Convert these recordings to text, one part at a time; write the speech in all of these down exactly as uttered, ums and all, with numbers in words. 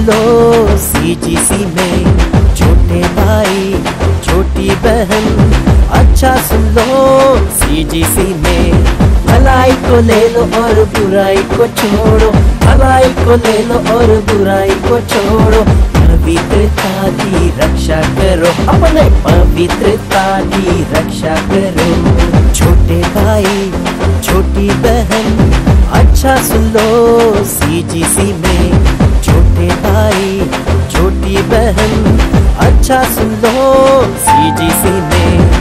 लो CGC में, छोटे भाई छोटी बहन अच्छा सुन लो सीजीसी में। भलाई को ले लो और बुराई को छोड़ो, भलाई को ले लो और बुराई को छोड़ो। पवित्रता की रक्षा करो, अपने पवित्रता की रक्षा करो। छोटे भाई छोटी बहन अच्छा सुन लो सीजीसी में, छोटे भाई छोटी बहन अच्छा सुन लो सीजीसी में।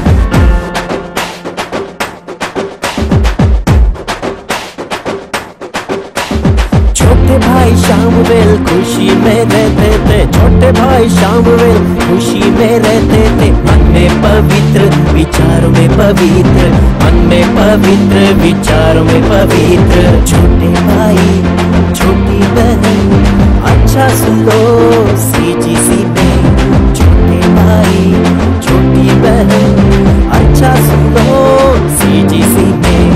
छोटे भाई शामुएल खुशी में रहते थे, छोटे भाई शामुएल खुशी में रहते थे। मन में पवित्र विचारों में पवित्र, मन में पवित्र विचारों में पवित्र। छोटे भाई छोटी बहन अच्छा सुन लो सीजीसी में, छोटे भाई छोटी बहन अच्छा सुन लो सीजीसी में।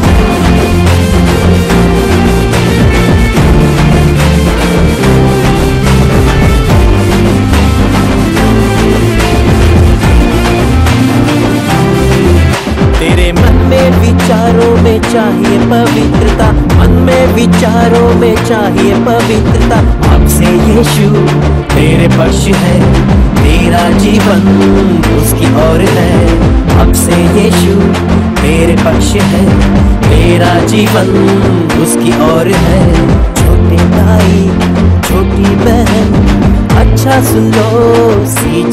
तेरे मन में विचारों में चाहिए पवित्रता, मन में विचारों में चाहिए पवित्रता। आपसे यीशु तेरे पक्ष है, तेरा जीवन उसकी ओर है। आपसे यीशु तेरे पक्ष है, तेरा जीवन उसकी ओर है। छोटे भाई छोटी बहन अच्छा सुन लो सी